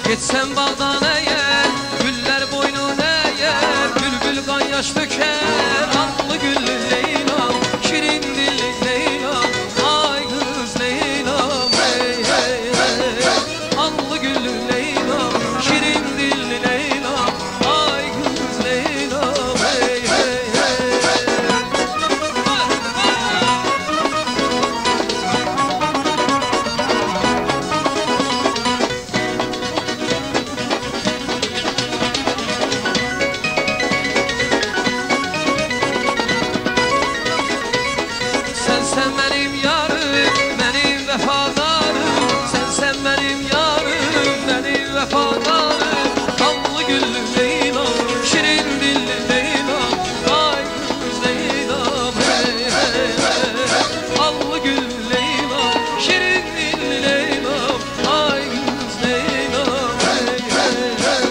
Geçsem baldan eğer, güller boynun eğer, bülbül kan yaş döker, aklı güllü Leyla'm, şirin dilli Leyla'm, ay kız Leyla'm, hey hey hey. Aklı güllü Leyla'm, şirin dilli Leyla'm, ay kız Leyla'm, hey hey hey. Sen benim yarım, benim vefadarım. Sen benim yarım, benim vefadarım. Kanlı güllü Leyla'm, şirin dilli Leyla'm, ay kız Leyla'm, hey hey hey. Kanlı güllü Leyla'm, şirin dilli Leyla'm, ay kız Leyla'm, hey hey hey.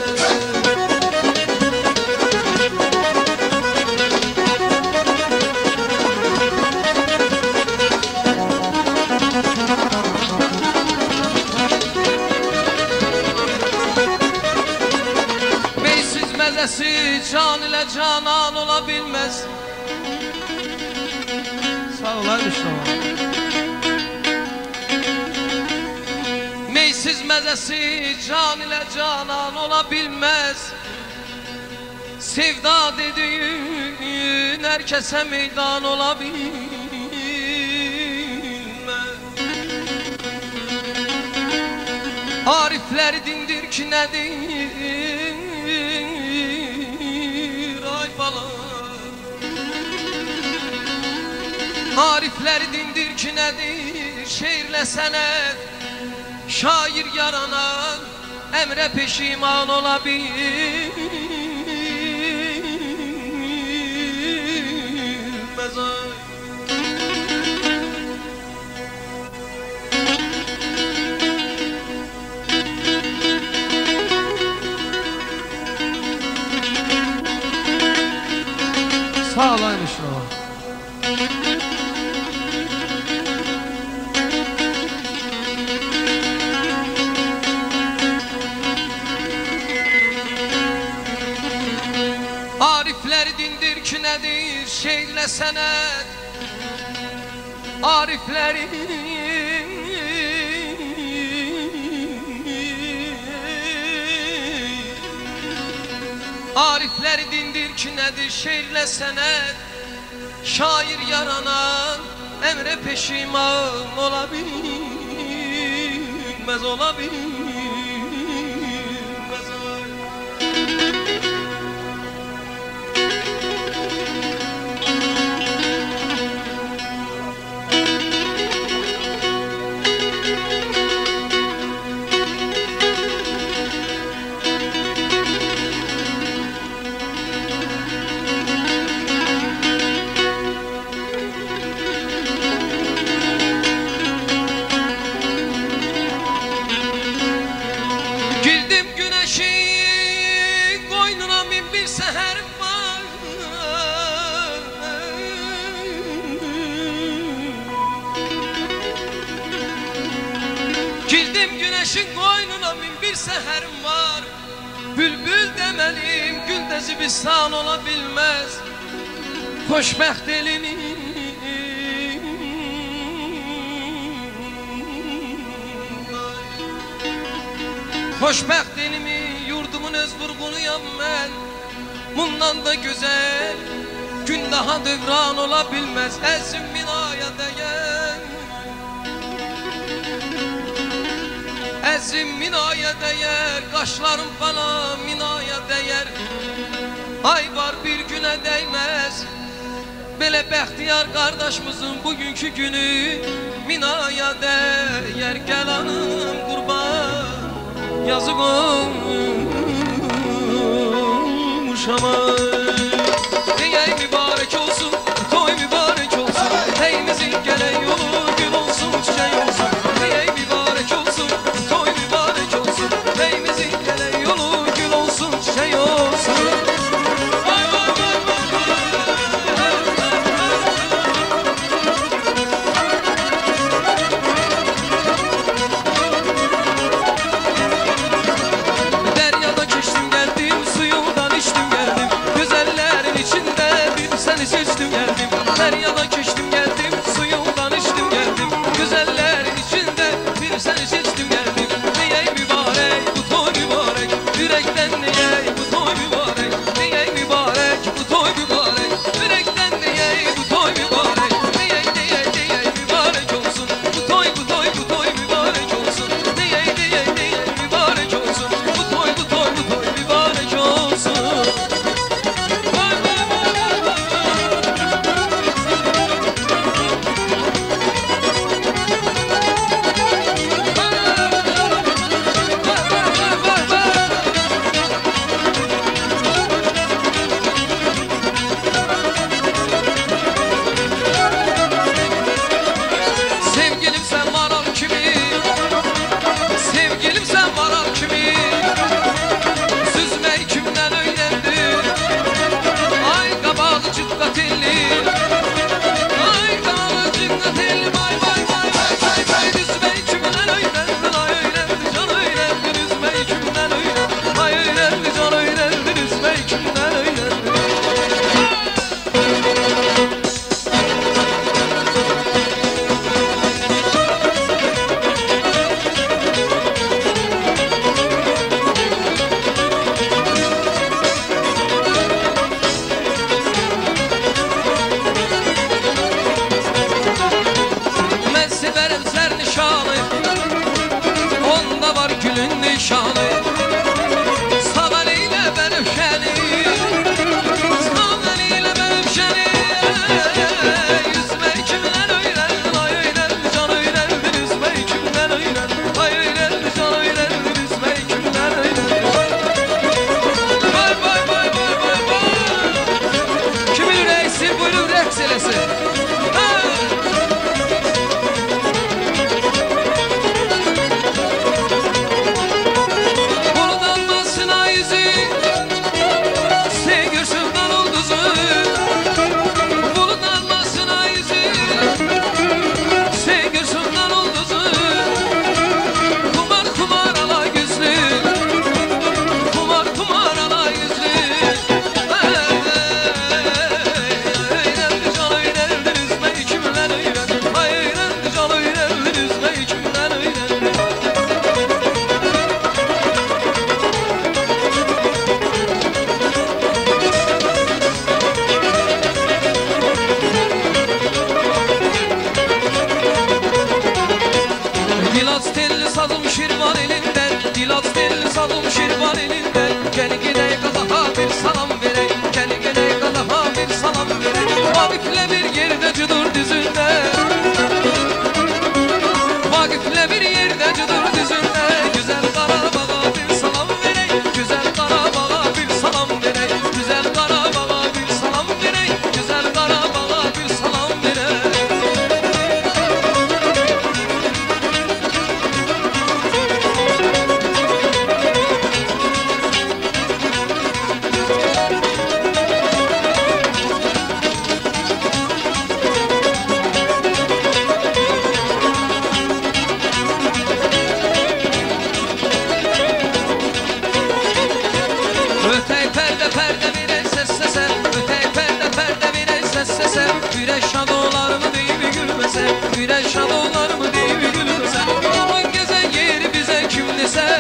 Meysiz mezesi can ile canan olabilmez. Sağ olaymış tamam. Meysiz mezesi can ile canan olabilmez. Sevda dediğin herkese meydan olabilmez. Arifler dindir ki nedir ay bala. Arifler dindir ki nedir şiirle senet. Şair yaranan emre peşiman olabilmez ay. Sağ olaymış o. Arifler dindir ki nedir şeyle senet. Ariflerin Arifler dindir ki nedir şiirle senet. Şair yaranan emre peşiman olabilmez olabilmez ay. Girdim güneşin koynuna min bir seher var. Girdim güneşin koynuna min bir seherim var. Bülbül demelim gül de zibistan olabilmez. Xoşbəxt elinin Xoşbəxt elimi yurdumun öz vurğunuyam mən. Bundan da güzel gün daha dövran olabilmez. Əzim minaya dəyər, əzim minaya dəyər, qaşlarım bana minaya dəyər. Ay var bir günə dəyməz, belə bəxtiyar qardaşımızın bugünkü günü minaya dəyər. Gəl anım qurban, yazıq olmuşam ey mübarək olsun, toy mübarək olsun. Heyimizin gələk yolu gül olsun, çiçək olsun. Ey mübarək olsun, toy mübarək olsun. Heyimizin gələk yolu gül olsun, çiçək olsun. sazım şirvan elinden, Dilat dil sazım şirvan elinden. Gel gidey Qazaxa bir salam verey, gel gidey Qazaxa bir salam verey. Vaqiflə bir yerdə cüdur düzündə, Vaqiflə bir yerdə cüdur düzündə. Güzel Qarabağa bir salam verey, güzel Qarabağa bir salam verey, güzel Qarabağa bir salam verey, güzel Qarabağa bir salam verey. Ötey perde perde bir ses sese, ötey perde perde bir ses sese. Güneş şadolarımı deyip gülmese, güneş şadolarımı deyip gülmese. Vurgun gezen yeri bize kim dese,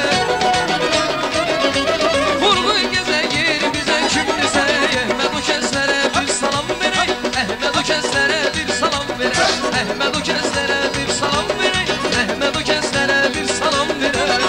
vurgun gezen yeri bize kim dese. Ehmed o kezdlere bir salam verey, Ehmed o kezdlere bir salam verey, Ehmed o kezdlere bir salam verey, Ehmed o kezdlere bir salam verey.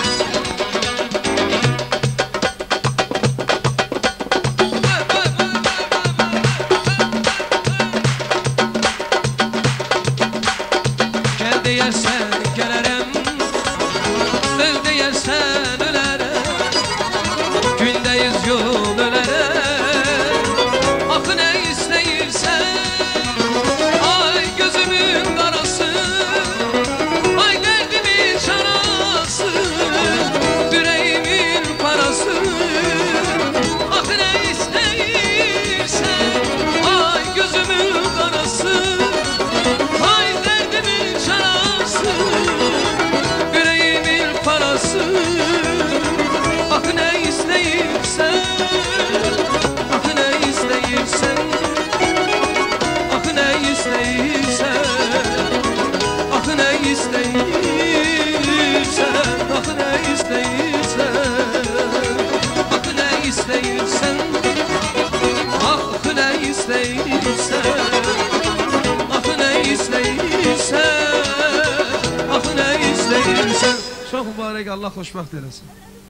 Gel deyersen gelerem, öl deyersen ölerem. Gündeyiz yol ölerem, akı ne isteyirsen. Ay gözümün karası, ay derdimin çarası, yüreğimin parası. Akı ne isteyirsen, ay gözümün karası, ay derdimin çarası, yüreğimin parası. Ah ne isteyirsen, ah ne isteyirsen, ah ne isteyirsen, ah ne isteyirsen, ah ne isteyirsen, ah ne isteyirsen, ah ne isteyirsen. Ah ne isteyirsen, ah ne isteyirsen. Çok mübarek, Allah hoşbaxt eylesin.